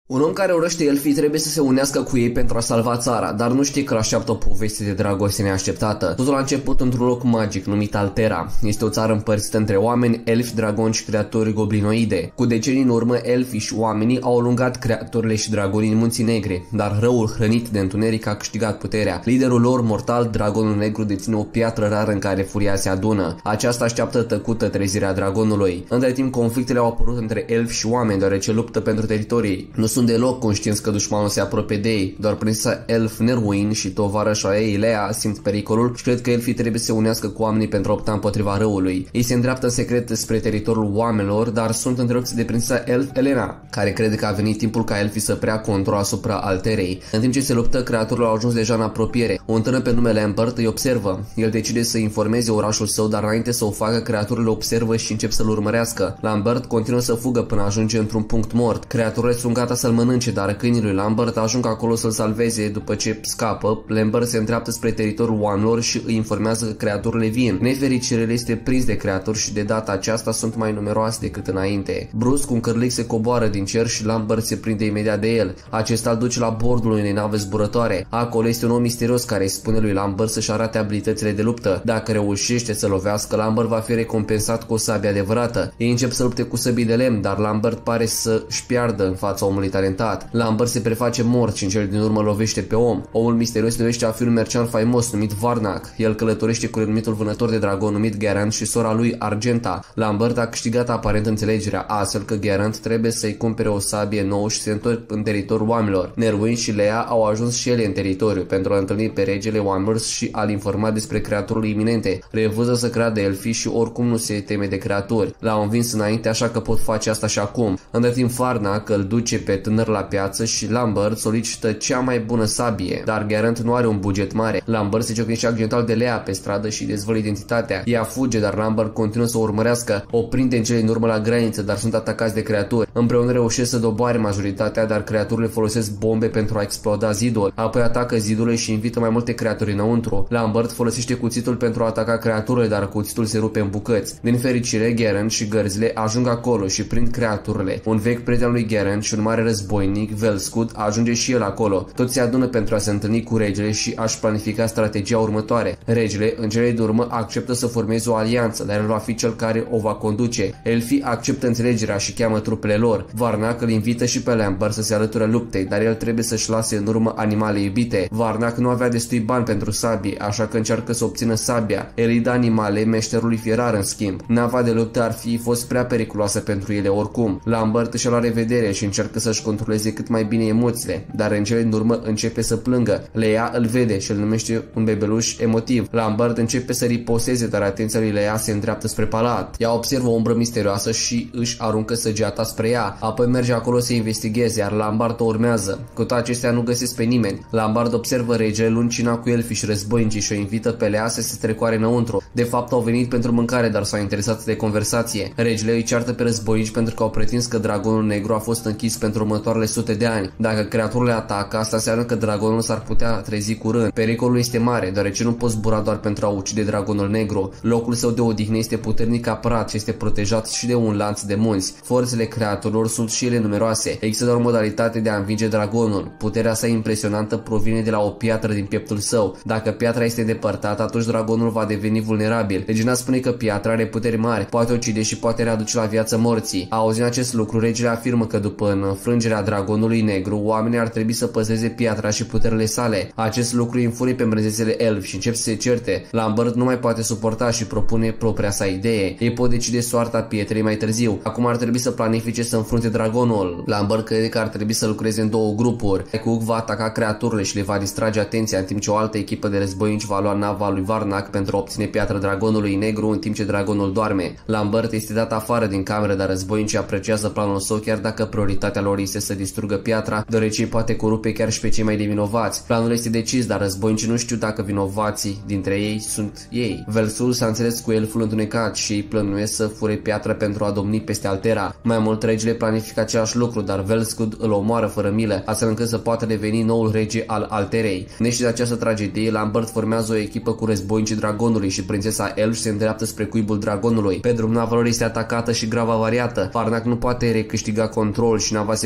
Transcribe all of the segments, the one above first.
Un om care urăște elfii trebuie să se unească cu ei pentru a salva țara, dar nu știe că așteaptă o poveste de dragoste neașteptată. Totul a început într-un loc magic numit Altera. Este o țară împărțită între oameni, elfi, dragoni și creaturi goblinoide. Cu decenii în urmă, elfii și oamenii au alungat creaturile și dragonii în Munții Negri, dar răul hrănit de întuneric a câștigat puterea. Liderul lor mortal, Dragonul Negru, deține o piatră rară în care furia se adună. Aceasta așteaptă tăcută trezirea dragonului. Între timp, conflictele au apărut între elfi și oameni, deoarece luptă pentru teritorii. Nu sunt deloc conștienți că dușmanul se apropie de ei, doar prințesa elf Nerwin și tovarășa ei Lea simt pericolul și cred că elfii trebuie să se unească cu oamenii pentru a opta împotriva răului. Ei se îndreaptă în secret spre teritoriul oamenilor, dar sunt întrerupți de prințesa elf Elena, care crede că a venit timpul ca elfii să preia control asupra Alterei. În timp ce se luptă, creaturile au ajuns deja în apropiere. Un tânăr pe nume Lambert îi observă. El decide să informeze orașul său, dar înainte să o facă, creaturile observă și încep să-l urmărească. Lambert continuă să fugă până ajunge într-un punct mort. Creaturile sunt gata să-l mănânce, dar câinii lui Lambert ajung acolo să-l salveze. După ce scapă, Lambert se îndreaptă spre teritoriul oamenilor și îi informează că creaturile vin. Nefericirea este prins de creaturi și de data aceasta sunt mai numeroase decât înainte. Brusc, un cârlic se coboară din cer și Lambert se prinde imediat de el. Acesta îl duce la bordul unei nave zburătoare. Acolo este un om misterios care îi spune lui Lambert să-și arate abilitățile de luptă. Dacă reușește să lovească, Lambert va fi recompensat cu o sabie adevărată. Ei încep să lupte cu săbii de lemn, dar Lambert pare să-și piardă în fața omului talentat. Lambert se preface mort și în cel din urmă lovește pe om. Omul misterios numește a fi un merceant faimos numit Varnac. El călătorește cu renumitul vânător de dragon numit Gerant și sora lui Argenta. Lambert a câștigat aparent înțelegerea, astfel că Gerant trebuie să-i cumpere o sabie nouă și se întorc în teritoriul oamenilor. Nerwin și Lea au ajuns și ele în teritoriu pentru a întâlni pe regele oamenilor și a-l informa despre creaturile iminente. Refuză să creadă elfii și oricum nu se teme de creaturi. L-au învins înainte, așa că pot face asta și acum. Între timp, Varnac îl duce pe tânăr la piață și Lambert solicită cea mai bună sabie, dar Gerant nu are un buget mare. Lambert se ciocnește accidental de Lea pe stradă și dezvăluie identitatea. Ea fuge, dar Lambert continuă să o urmărească. O prinde în cele din urmă la graniță, dar sunt atacați de creaturi. Împreună reușesc să doboare majoritatea, dar creaturile folosesc bombe pentru a exploda zidul. Apoi atacă zidurile și invită mai multe creaturi înăuntru. Lambert folosește cuțitul pentru a ataca creaturile, dar cuțitul se rupe în bucăți. Din fericire, Gerant și gărzile ajung acolo și prind creaturile. Un vechi prieten al lui Gerant și un mare războinic, Velscud, ajunge și el acolo. Toți se adună pentru a se întâlni cu regele și a-și planifica strategia următoare. Regele, în cele din urmă, acceptă să formeze o alianță, dar el va fi cel care o va conduce. Elfii acceptă înțelegerea și cheamă trupele lor. Varnac îl invită și pe Lambert să se alăture luptei, dar el trebuie să-și lase în urmă animale iubite. Varnac nu avea destui bani pentru sabie, așa că încearcă să obțină sabia. El îi dă animale meșterului fierar în schimb. Nava de luptă ar fi fost prea periculoasă pentru ele oricum. Lambert își ia la revedere și încearcă să-și controleze cât mai bine emoțiile, dar în cele din urmă începe să plângă. Lea îl vede și îl numește un bebeluș emotiv. Lambert începe să riposeze, dar atenția lui Lea se îndreaptă spre palat. Ea observă o umbră misterioasă și își aruncă săgeata spre ea. Apoi merge acolo să investigheze, iar Lambert o urmează. Cu toate acestea nu găsesc pe nimeni. Lambert observă regele luând cina cu elfii și războinicii și o invită pe Lea să se strecoare înăuntru. De fapt au venit pentru mâncare, dar s-au interesat de conversație. Regele îi ceartă pe războinici pentru că au pretins că Dragonul Negru a fost închis pentru următoarele sute de ani. Dacă creaturile atacă, asta înseamnă că dragonul s-ar putea trezi curând. Pericolul este mare, deoarece nu poți zbura doar pentru a ucide Dragonul Negru. Locul său de odihnă este puternic apărat și este protejat și de un lanț de munți. Forțele creaturilor sunt și ele numeroase. Există doar o modalitate de a învinge dragonul. Puterea sa impresionantă provine de la o piatră din pieptul său. Dacă piatra este depărtată, atunci dragonul va deveni vulnerabil. Regina spune că piatra are puteri mari, poate ucide și poate readuce la viață morții. Auzind acest lucru, regele afirmă că după înfrângerea Dragonului Negru, oamenii ar trebui să păzeze piatra și puterile sale. Acest lucru îi înfurie pe mrăzețele elfi și încep să se certe. Lambert nu mai poate suporta și propune propria sa idee. Ei pot decide soarta pietrei mai târziu. Acum ar trebui să planifice să înfrunte dragonul. Lambert crede că ar trebui să lucreze în două grupuri. Cook va ataca creaturile și le va distrage atenția, în timp ce o altă echipă de războinici va lua nava lui Varnac pentru a obține piatra Dragonului Negru în timp ce dragonul doarme. Lambert este dat afară din cameră, dar războinicii apreciază planul său chiar dacă prioritatea lor este să distrugă piatra, deoarece îi poate corupe chiar și pe cei mai nevinovați. Planul este decis, dar războinicii nu știu dacă vinovații dintre ei sunt ei. Velsul s-a înțeles cu elful întunecat și ei plănuiesc să fure piatra pentru a domni peste Altera. Mai mult, regele planifică același lucru, dar Velscud îl omoară fără milă, astfel încât să poată deveni noul rege al Alterei. Neștiind de această tragedie, Lambert formează o echipă cu războinicii dragonului și prințesa Elf se îndreaptă spre cuibul dragonului. Pe drum, nava lor este atacată și grav avariată. Varnac nu poate recâștiga control și nava se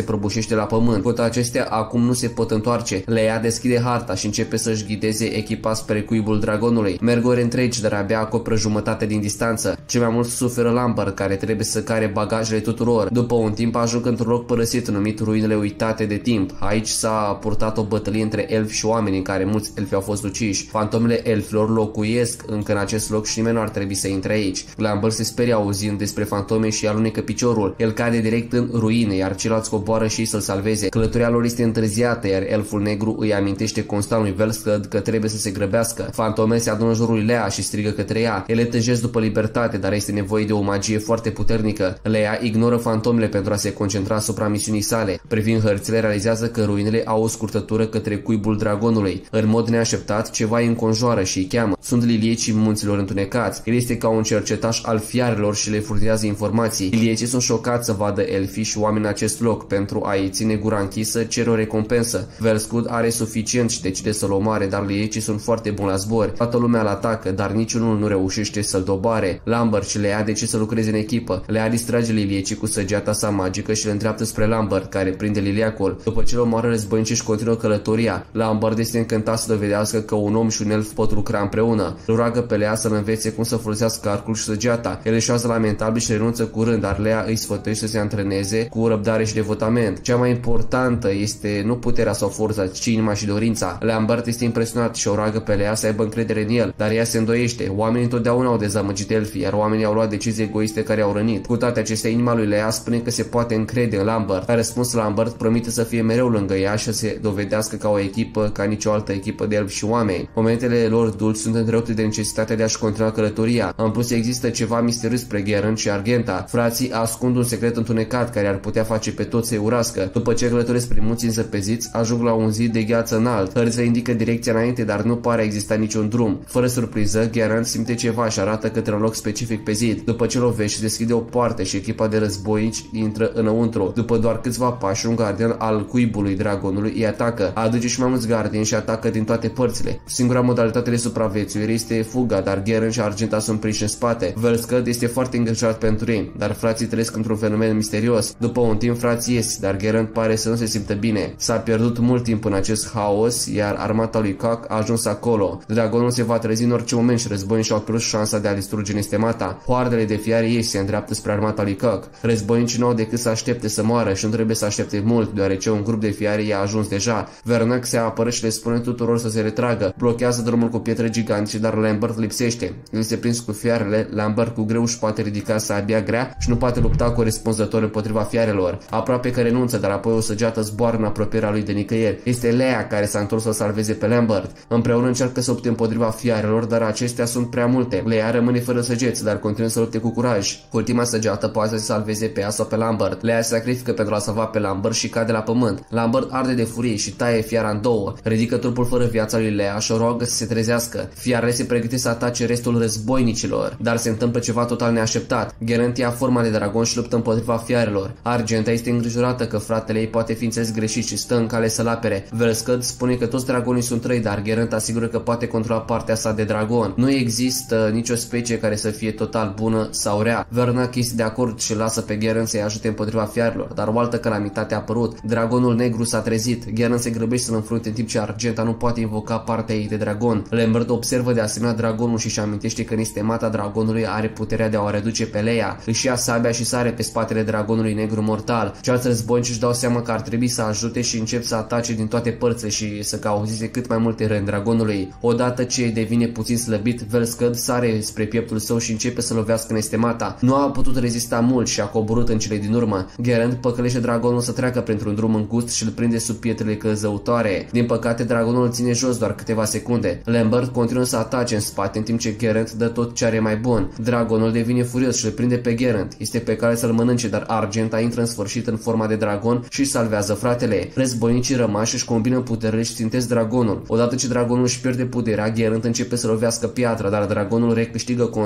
prăbușește la pământ. Cu toate acestea, acum nu se pot întoarce. Leia deschide harta și începe să-și ghideze echipa spre cuibul dragonului. Merg ore întregi, dar abia acoperă jumătate din distanță. Cel mai mult suferă Lambert, care trebuie să care bagajele tuturor. După un timp ajung într-un loc părăsit numit Ruinele Uitate de Timp. Aici s-a purtat o bătălie între elfi și oameni în care mulți elfi au fost uciși. Fantomele elfilor locuiesc încă în acest loc și nimeni nu ar trebui să intre aici. Lambert se sperie auzind despre fantome și alunecă piciorul. El cade direct în ruine, iar ceilalți coboară și să-l salveze. Călătoria lor este întârziată, iar elful negru îi amintește constant lui Velsked că trebuie să se grăbească. Fantomele se adună în jurul lui Leia și strigă către ea. Ele tâjesc după libertate, dar este nevoie de o magie foarte puternică. Leia ignoră fantomele pentru a se concentra asupra misiunii sale. Privind hărțile, realizează că ruinele au o scurtătură către cuibul dragonului. În mod neașteptat, ceva îi înconjoară și îi cheamă. Sunt liliecii munților întunecați. El este ca un cercetaș al fiarelor și le furnizează informații. Liliecii sunt șocați să vadă elfii și oameni în acest loc. Pentru a-i ține gura închisă, cer o recompensă. Velsked are suficient și decide să-l omoare, dar liliecii sunt foarte buni la zbor. Toată lumea îl atacă, dar niciunul nu reușește să-l doboare. Lambert și Leia decide să lucreze în echipă. Leia distrage liliecii cu săgeata sa magică și le îndreaptă spre Lambert, care prinde liliacul. După ce îl omoară, războinicii își continuă călătoria. Lambert este încântat să dovedească că un om și un elf pot lucra împreună. Îl roagă pe Leia să-l învețe cum să folosească arcul și săgeata. El eșuează lamentabil și renunță curând, dar Leia îi sfătuiește să se antreneze cu răbdare și devotament. Cea mai importantă este nu puterea sau forța, ci inima și dorința. Lambert este impresionat și o roagă pe Leia să aibă încredere în el, dar ea se îndoiește. Oamenii întotdeauna au dezamăgit elfii, iar oamenii au luat decizii egoiste care au rănit. Cu toate acestea, inima lui Leia spune că se poate încrede în Lambert. Ca răspuns, Lambert promite să fie mereu lângă ea și să se dovedească ca o echipă, ca nicio altă echipă de elfi și oameni. Momentele lor dulci sunt întrerupte de necesitatea de a-și continua călătoria. În plus, există ceva misterios spre Geralt și Argenta. Frații ascund un secret întunecat care ar putea face pe toți să-i urască. După ce călătoresc prin munții însăpeziți, ajung la un zid de gheață înalt. Hărțile indică direcția înainte, dar nu pare exista niciun drum. Fără surpriză, Geralt simte ceva și arată către un loc specific pe zid. După ce lovește și deschide o poartă și echipa de războinici intră înăuntru. După doar câțiva pași, un gardian al cuibului dragonului îi atacă. Aduce și mai mulți gardieni și atacă din toate părțile. Singura modalitate de supraviețuire este fuga, dar Geralt și Argenta sunt prinși în spate. Velsked este foarte îngrijorat pentru ei, dar frații trăiesc într-un fenomen misterios. După un timp, frații ies, dar Geralt pare să nu se simtă bine. S-a pierdut mult timp în acest haos, iar armata lui Kak a ajuns acolo. Dragonul se va trezi în orice moment și războinicii au pierdut șansa de a distruge nestemata. Hoardele de fiare ieși se îndreaptă spre armata lui Kak. Războinicii nu au decât să aștepte să moară și nu trebuie să aștepte mult, deoarece un grup de fiare i-a ajuns deja. Vernac se apără și le spune tuturor să se retragă. Blochează drumul cu pietre gigantice, dar Lambert lipsește. El se prins cu fiarele, Lambert cu greu își poate ridica sabia grea și nu poate lupta corespunzător împotriva fiarelor. Aproape că renunță, dar apoi o săgeată zboară în apropierea lui de nicăieri. Este Leia care s-a întors să salveze pe Lambert. Împreună încearcă să lupte împotriva fiarelor, dar acestea sunt prea multe. Leia rămâne fără săgeți, dar continuă să lupte cu curaj. Cu ultima săgeată poate să se salveze pe ea sau pe Lambert. Leia se sacrifică pentru a salva pe Lambert și cade la pământ. Lambert arde de furie și taie fiara în două. Ridică trupul fără viața lui Leia și o roagă să se trezească. Fiarele se pregătesc să atace restul războinicilor, dar se întâmplă ceva total neașteptat. Geralt ia forma de dragon și luptă împotriva fiarelor. Argenta este îngrijorată că fratele ei poate fi înțeles greșit și stă în cale să-l apere. Velsked spune că toți dragonii sunt răi, dar Geralt asigură că poate controla partea sa de dragon. Nu există nicio specie care să fie total bună sau rea. Vernac este de acord și lasă pe Geralt să-i ajute împotriva fiarelor, dar o altă calamitate a apărut. Dragonul negru s-a trezit. Geralt se grăbește să-l înfrunte în timp ce Argenta nu poate invoca partea ei de dragon. Lambert observă de asemenea dragonul și își amintește că nestemata dragonului are puterea de a o reduce pe Leia. Își ia sabia și sare pe spatele dragonului negru mortal. Ceilalți războinici își dau seama că ar trebui să ajute și încep să atace din toate părțile și să cauzeze cât mai multe răni dragonului. Odată ce devine puțin slăbit, Velsked sare spre pieptul său și începe să lovească nestemata. Nu a putut rezista mult și a coborât în cele din urmă. Geralt păcălește dragonul să treacă printr-un drum îngust și îl prinde sub pietrele căzăutoare. Din păcate, dragonul îl ține jos doar câteva secunde. Lambert continuă să atace în spate în timp ce Geralt dă tot ce are mai bun. Dragonul devine furios și îl prinde pe Geralt. Este pe cale să-l mănânce, dar Argenta intră în sfârșit în forma de dragon și își salvează fratele. Războinicii rămași își combină puterile și țintesc dragonul. Odată ce dragonul își pierde puterea, Geralt începe să lovească piatra, dar dragonul recâștigă control și îl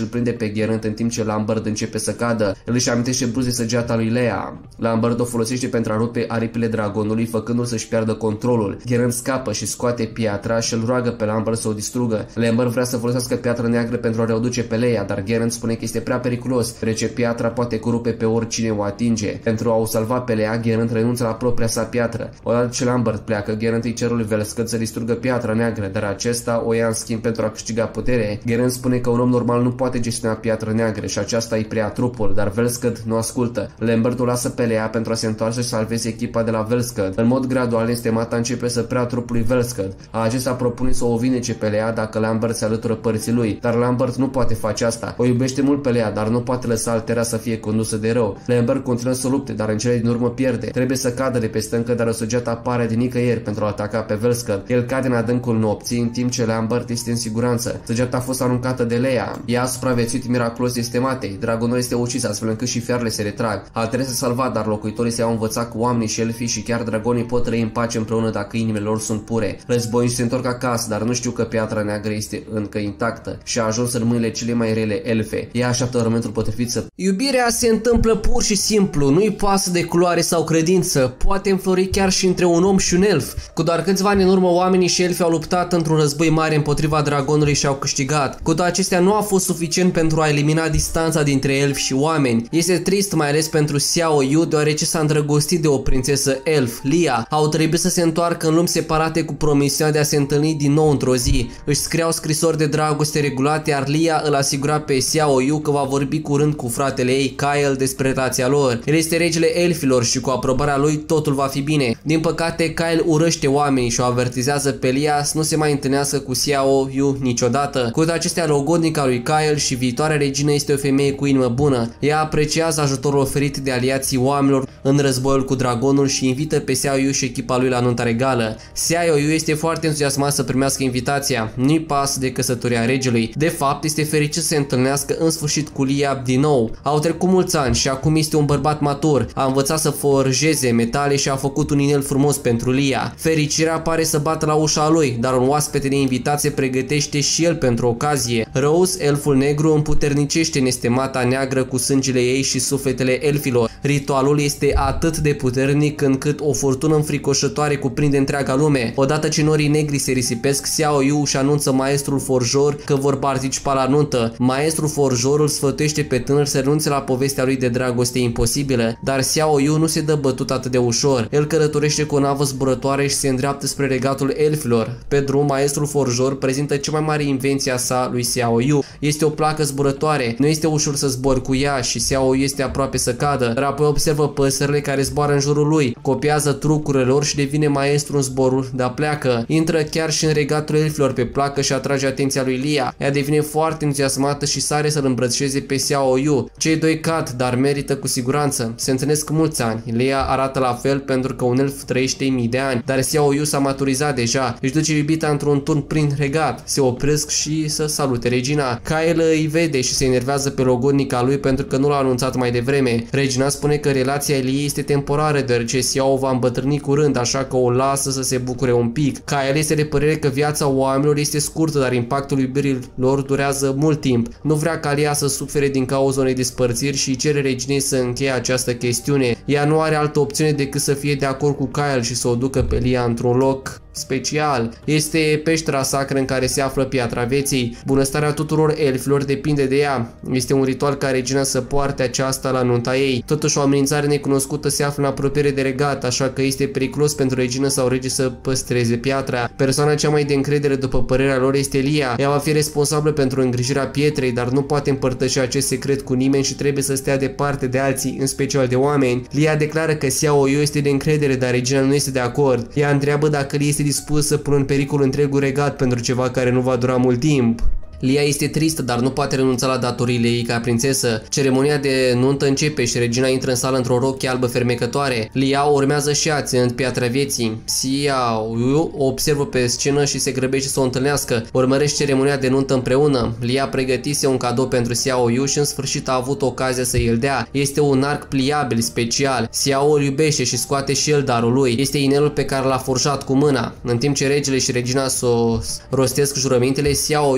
prinde pe Geralt în timp ce Lambert începe să cadă. El își amintește brusc de săgeata lui Leia. Lambert o folosește pentru a rupe aripile dragonului, făcându-l să-și piardă controlul. Geralt scapă și scoate piatra și îl roagă pe Lambert să o distrugă. Lambert vrea să folosească piatra neagră pentru a reduce pe Leia, dar Geralt spune că este prea periculos, deoarece piatra poate corupe pe oricine o atinge. Pentru a o salva pe Leia, Geralt renunță la propria sa piatră. Odată ce Lambert pleacă, Geralt îi cere lui Velskăd să distrugă piatra neagră, dar acesta o ia în schimb pentru a câștiga putere. Geralt spune că un om normal nu poate gestiona piatra neagră și aceasta îi preia trupul, dar Velskăd nu ascultă. Lambert o lasă pe Leia pentru a se întoarce și salveze echipa de la Velskăd. În mod gradual, Nestemata începe să preia trupul lui Velskăd. Acesta propune să o vindece pe Leia dacă Lambert se alătură părții lui, dar Lambert nu poate face asta. O iubește mult pe Leia, dar nu poate lăsa Altera să fie condusă de rău. Lambert continuă să lupte, dar în cele din urmă pierde. Trebuie să cadă de pe stâncă, dar o săgeată apare din nicăieri pentru a ataca pe Velskăd. El cade în adâncul nopții, în timp ce Lambert este în siguranță. Săgeata a fost aruncată de Leia. Ea a supraviețuit miraculos Nestematei. Dragonul este ucis, astfel încât și fiarele se retrag. Altera se salva, dar locuitorii se au învățat cu oamenii și elfii și chiar dragonii pot trăi în pace împreună dacă inimile lor sunt pure. Războinici se întorc acasă, dar nu știu că piatra neagră este încă intactă și a ajuns în mâinile cele mai rele elfe. Ea așteaptă momentul potrivit să... Iubirea se întâmplă pur și simplu, nu-i pasă de culoare sau credință, poate înflori chiar și între un om și un elf. Cu doar câțiva ani în urmă, oamenii și elfii au luptat într-un război mare împotriva dragonului și au câștigat. Cu toate acestea nu a fost suficient pentru a elimina distanța dintre elfi și oameni. Este trist mai ales pentru Xiao Yu, deoarece s-a îndrăgostit de o prințesă elf, Lia. Au trebuit să se întoarcă în lumi separate cu promisiunea de a se întâlni din nou într-o zi. Își scriau scrisori de dragoste regulate, iar Lia îl asigura pe Xiao Yu că va vorbi curând cu fratele ei, Kyle, despre relația lor. El este regele elfilor și cu aprobarea lui totul va fi bine. Din păcate, Kyle urăște oamenii și o avertizează pe Lia să nu se mai întâlnească cu Xiao Yu niciodată. Cu toate acestea, logodnica lui Kyle și viitoarea regină este o femeie cu inimă bună. Ea apreciază ajutorul oferit de aliații oamenilor în războiul cu dragonul și invită pe Xiao Yu și echipa lui la nunta regală. Xiao Yu este foarte entuziasmat să primească invitația. Nu-i pasă de căsătoria regelui. De fapt, este fericit să se întâlnească în sfârșit cu Lia din nou. Au trecut mulți ani și acum este un bărbat matur. A învățat să forjeze metale și a făcut un inel frumos pentru Lia. Fericirea pare să bată la ușa lui, dar un oaspete de invitat se pregătește și el pentru ocazie. Rose, elful negru, împuternicește Nestemata neagră cu sângele ei și sufletele elfilor. Ritualul este atât de puternic încât o furtună înfricoșătoare cuprinde întreaga lume. Odată ce norii negri se risipesc, Xiao Yu își anunță maestrul forjor că vor participa la nuntă. Maestrul forjor îl sfătuiește pe tânăr să renunțe la povestea lui de dragoste imposibilă, dar Xiao Yu nu se dă bătut atât de ușor. El călătorește cu o navă zburătoare și se îndreaptă spre regatul elfilor. Pe drum, maestrul forjor prezintă cea mai mare invenție a sa lui Xiao Yu. Este o placă zburătoare. Nu este ușor să zbori cu ea și Xiao Yu este aproape să cadă, dar apoi observă păsările care zboară în jurul lui, copiază trucurile lor și devine maestru în zborul de-a pleacă. Intră chiar și în regatul elfilor pe placă și atrage atenția lui Lia. Ea devine foarte entuziasmată și sare să-l îmbrățișeze pe Xiao Yu. Cei doi cad, dar merită cu siguranță. Se întâlnesc mulți ani. Lia arată la fel pentru că un elf trăiește mii de ani, dar Xiao Yu s-a maturizat deja. Își duce iubita într-un turn prin regat. Se opresc și să salute regina. Kyle îi vede și se enervează pe logodnica lui pentru că nu l-a anunțat mai devreme. Regina spune că relația Liei este temporară, deoarece Xiao va îmbătrâni curând, așa că o lasă să se bucure un pic. Kyle este de părere că viața oamenilor este scurtă, dar impactul iubirii lor durează mult timp. Nu vrea ca Lia să sufere din cauza unei despărțiri și cere reginei să încheie această chestiune. Ea nu are altă opțiune decât să fie de acord cu Kyle și să o ducă pe Lia într-un loc special. Este peștera sacră în care se află piatra vieții. Bunăstarea tuturor elfilor depinde de ea. Este un ritual ca regina să poarte aceasta la nunta ei. Totuși, o amenințare necunoscută se află în apropiere de regat, așa că este periculos pentru regină sau rege să păstreze piatra. Persoana cea mai de încredere, după părerea lor, este Lia. Ea va fi responsabilă pentru îngrijirea pietrei, dar nu poate împărtăși acest secret cu nimeni și trebuie să stea departe de alții, în special de oameni. Lia declară că Xiao Yu este de încredere, dar regina nu este de acord. Ea întreabă dacă Lia este dispus să pună în pericol întregul regat pentru ceva care nu va dura mult timp. Lia este tristă, dar nu poate renunța la datoriile ei ca prințesă. Ceremonia de nuntă începe și regina intră în sală într-o rochie albă fermecătoare. Lia urmează și ea, ținând piatra vieții. Xiao Yu o observă pe scenă și se grăbește să o întâlnească. Urmărește ceremonia de nuntă împreună. Lia pregătise un cadou pentru Xiao Yu și în sfârșit a avut ocazia să îl dea. Este un arc pliabil special. Xiao îl iubește și scoate și el darul lui. Este inelul pe care l-a forjat cu mâna. În timp ce regele și regina rostesc jurămintele, Xiao Yu își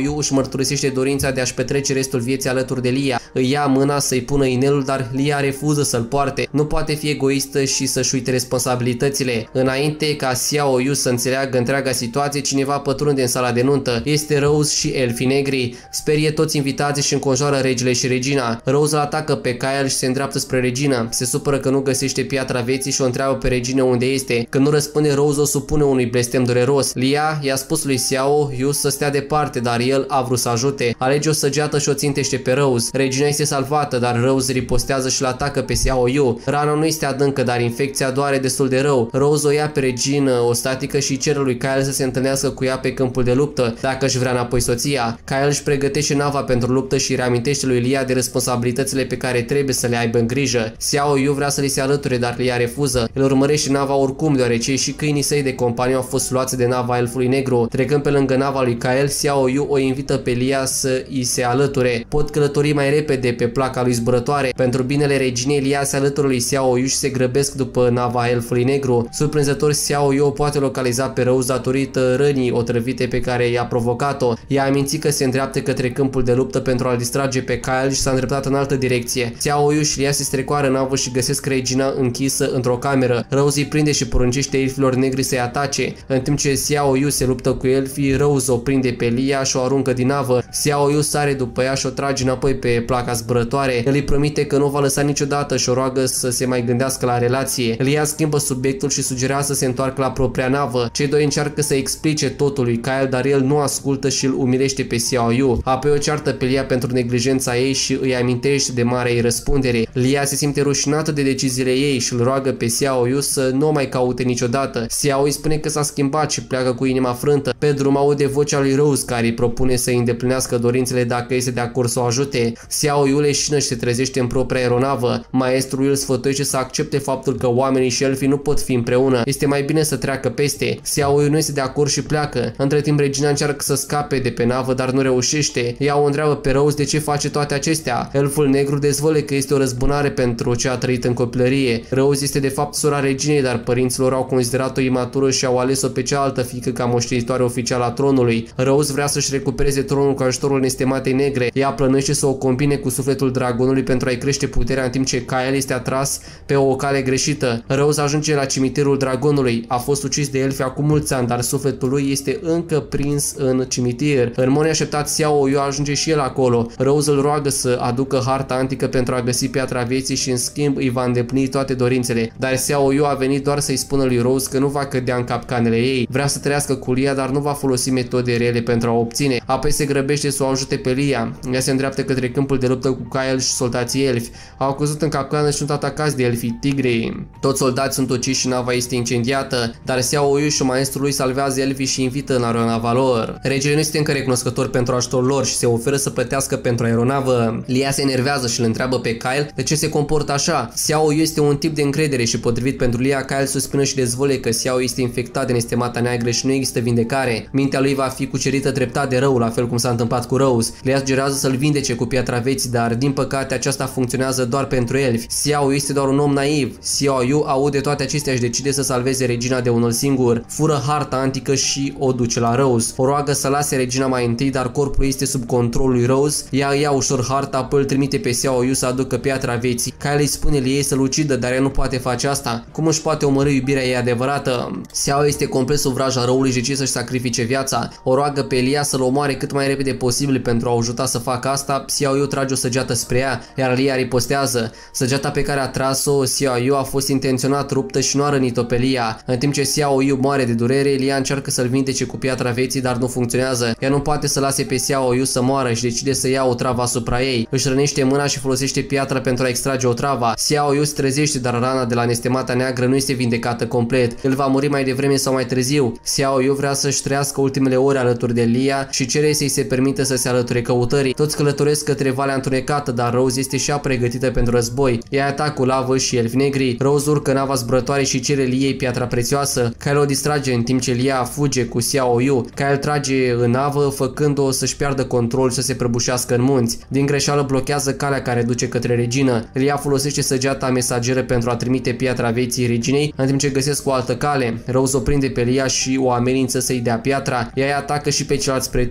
mărturisește dorința de a-și petrece restul vieții alături de Lia. Îi ia mâna să-i pună inelul, dar Lia refuză să-l poarte. Nu poate fi egoistă și să-și uite responsabilitățile. Înainte ca Xiao Yu să înțeleagă întreaga situație, cineva pătrunde în sala de nuntă. Este Rose și elfii negri. Sperie toți invitații și înconjoară regele și regina. Rose îl atacă pe Kyle și se îndreaptă spre regină. Se supără că nu găsește piatra vieții și o întreabă pe regină unde este. Când nu răspunde, Rose o supune unui blestem dureros. Lia i-a spus lui Xiao Yu să stea departe, dar el a vrut să ajute. Alege o săgeată și o țintește pe Rose. Regina este salvată, dar Rose ripostează și-l atacă pe Xiao Yu. Rana nu este adâncă, dar infecția doare destul de rău. Rose o ia pe regină ostatică și cere lui Kyle să se întâlnească cu ea pe câmpul de luptă, dacă își vrea înapoi soția. Kyle își pregătește nava pentru luptă și reamintește lui Lia de responsabilitățile pe care trebuie să le aibă în grijă. Xiao Yu vrea să li se alăture, dar Lia refuză. El urmărește nava oricum, deoarece și câinii săi de companie au fost luați de nava elfului negru. Trecând pe lângă nava lui Kyle, Xiao Yu o invită pe Lia să îi se alăture. Pot călători mai repede pe placa lui zburătoare. Pentru binele reginei, Lia se alătură lui Xiao Yu și se grăbesc după nava elfului negru. Surprinzător, Xiao Yu o poate localiza pe Rose datorită rănii otrăvite pe care i-a provocat-o. Ea a mințit că se îndreaptă către câmpul de luptă pentru a-l distrage pe Kyle și s-a îndreptat în altă direcție. Xiao Yu și Lia se strecoară în navă și găsesc regina închisă într-o cameră. Rose îi prinde și poruncește elfilor negri să-i atace. În timp ce Xiao Yu se luptă cu elfii, Rose o prinde pe Lia și o aruncă din navă. Xiao Yu sare după ea și o trage înapoi pe placa zburătoare. El îi promite că nu va lăsa niciodată și o roagă să se mai gândească la relație. Lia schimbă subiectul și sugerează să se întoarcă la propria navă. Cei doi încearcă să explice totul lui Kyle, dar el nu ascultă și îl umilește pe Xiao Yu. Apoi o ceartă pe Lia pentru neglijența ei și îi amintește de marea ei răspundere. Lia se simte rușinată de deciziile ei și îl roagă pe Xiao Yu să nu o mai caute niciodată. Xiao îi spune că s-a schimbat și pleacă cu inima frântă. Pe drum aude vocea lui Rose, care îi propune să îi îndeplinească dorințele dacă este de acord să o ajute. Xiao Yu leșină și se trezește în propria aeronavă. Maestrul îl sfătuiește să accepte faptul că oamenii și elfii nu pot fi împreună. Este mai bine să treacă peste. Xiao Yu nu este de acord și pleacă. Între timp, regina încearcă să scape de pe navă, dar nu reușește. Ea o întreabă pe Rose de ce face toate acestea. Elful negru dezvăluie că este o răzbunare pentru ce a trăit în copilărie. Rose este de fapt sora reginei, dar părinților au considerat-o imatură și au ales-o pe cealaltă fiică ca moștenitoare oficială a tronului. Rose vrea să-și recupereze tronul cu ajutorul nestematei negre. Ea plănește să o combine cu sufletul dragonului pentru a-i crește puterea, în timp ce Kyle este atras pe o cale greșită. Rose ajunge la cimitirul dragonului. A fost ucis de elfi acum mulți ani, dar sufletul lui este încă prins în cimitir. În mod neașteptat, Xiao Yu ajunge și el acolo. Rose îl roagă să aducă harta antică pentru a găsi piatra vieții și în schimb îi va îndeplini toate dorințele. Dar Xiao Yu a venit doar să-i spună lui Rose că nu va cădea în capcanele ei. Vrea să trăiască cu Lia, dar nu va folosi metode rele pentru a o obține. Apoi se grăbește să o ajute pe Lia. Ea se îndreaptă către câmpul de luptă cu Kyle și soldații elfi. Au căzut în capcană și sunt atacați de elfii tigri. Toți soldații sunt uciși și nava este incendiată, dar Xiao Yu și maestrul lui salvează elfii și invită în aeronava lor. Regele nu este încă recunoscător pentru ajutorul lor și se oferă să plătească pentru aeronavă. Lia se enervează și îl întreabă pe Kyle de ce se comportă așa. Xiao Yu este un tip de încredere și potrivit pentru Lia, Kyle suspină și dezvăluie că Xiao este infectat de nestemata neagră și nu există vindecare. Mintea lui va fi cucerită treptat de rău, la fel cum s-a întâmplat cu Rose. Lia sugerează să-l vindece cu piatra vieții, dar din păcate aceasta funcționează doar pentru elfi. Xiao Yu este doar un om naiv. Xiao Yu aude toate acestea și decide să salveze regina de unul singur. Fură harta antică și o duce la Rose. O roagă să lase regina mai întâi, dar corpul este sub controlul lui Rose. Ea ia ușor harta, apoi îl trimite pe Xiao Yu să aducă piatra vieții. Kyle îi spune ei să-l ucidă, dar ea nu poate face asta. Cum își poate omorî iubirea ei adevărată? Xiao este complet sub vraja răului și decide să-și sacrifice viața. O roagă pe Lia să-l omoare cât mai repede posibil pentru a ajuta să facă asta. Xiao Yu trage o săgeată spre ea, iar Lia ripostează. Săgeata pe care a tras-o Xiao Yu a fost intenționat ruptă și nu a rănit-o pe Lia. În timp ce Xiao Yu moare de durere, Lia încearcă să-l vindece cu piatra vieții, dar nu funcționează. Ea nu poate să lase pe Xiao Yu să moară și decide să ia o travă asupra ei. Își rănește mâna și folosește piatra pentru a extrage o travă. Xiao Yu se trezește, dar rana de la nestemata neagră nu este vindecată complet. El va muri mai devreme sau mai târziu. Xiao Yu vrea să-și trăiască ultimele ore alături de Lia și cere să-i se permită să se alăture căutării. Toți călătoresc către Valea Întunecată, dar Rose este și ea pregătită pentru război. Ea atacă lavă și elfi negri. Rose urcă nava zburătoare și cere Liei piatra prețioasă. Kyle o distrage în timp ce Lia fuge cu Xiao Yu. Kyle trage în navă, făcând-o să-și piardă control și să se prăbușească în munți. Din greșeală blochează calea care duce către regină. Lia folosește săgeata mesageră pentru a trimite piatra vieții reginei, în timp ce găsesc o altă cale. Rose o prinde pe Lia și o amenință să-i dea piatra. Ea îi atacă și pe ceilalți prieteni și îi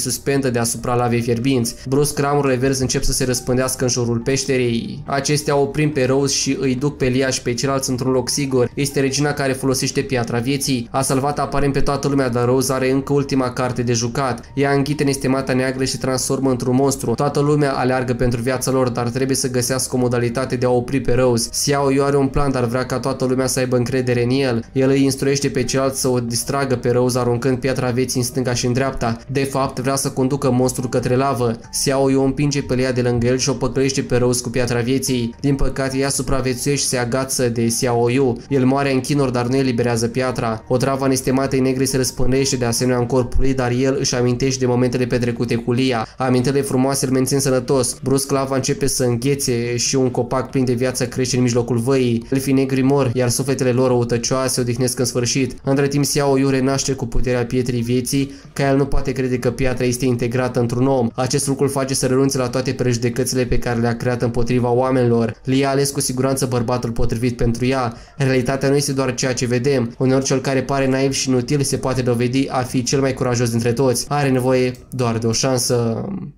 suspendă deasupra lavei fierbinți. Brusc ramurile verzi încep să se răspândească în jurul peșterei. Acestea oprim pe Rose și îi duc pe Lia și pe ceilalți într-un loc sigur. Este regina care folosește piatra vieții. A salvat aparent pe toată lumea, dar Rose are încă ultima carte de jucat. Ea înghite nestemata neagră și se transformă într-un monstru. Toată lumea aleargă pentru viața lor, dar trebuie să găsească o modalitate de a opri pe Rose. Xiao Yu are un plan, dar vrea ca toată lumea să aibă încredere în el. El îi instruiește pe ceilalți să o distragă pe Rose aruncând piatra vieții în stânga și în dreapta. De fapt, vrea să conducă monstrul către lavă. Xiao Yu o împinge pe Lia de lângă el și o păcălește pe Rose cu piatra vieții. Din păcate, ea supraviețuiește și se agață de Xiao Yu. El moare în chinuri, dar nu eliberează piatra. O travă nestematei negre se răspândește de asemenea în corpul lui, dar el își amintește de momentele petrecute cu Lia. Amintele frumoase îl mențin sănătos. Brusc lava începe să înghețe și un copac plin de viață crește în mijlocul văii. Elfii negri mor, iar sufletele lor răutăcioase se odihnesc în sfârșit. Între timp, Xiao Yu renaște cu puterea pietrii vieții, ca el nu poate crede că piatra este integrată într-un om. Acest lucru îl face să renunțe la toate prejudecățile pe care le-a creat împotriva oamenilor. Lia a ales cu siguranță bărbatul potrivit pentru ea. Realitatea nu este doar ceea ce vedem. Uneori cel care pare naiv și inutil se poate dovedi a fi cel mai curajos dintre toți. Are nevoie doar de o șansă.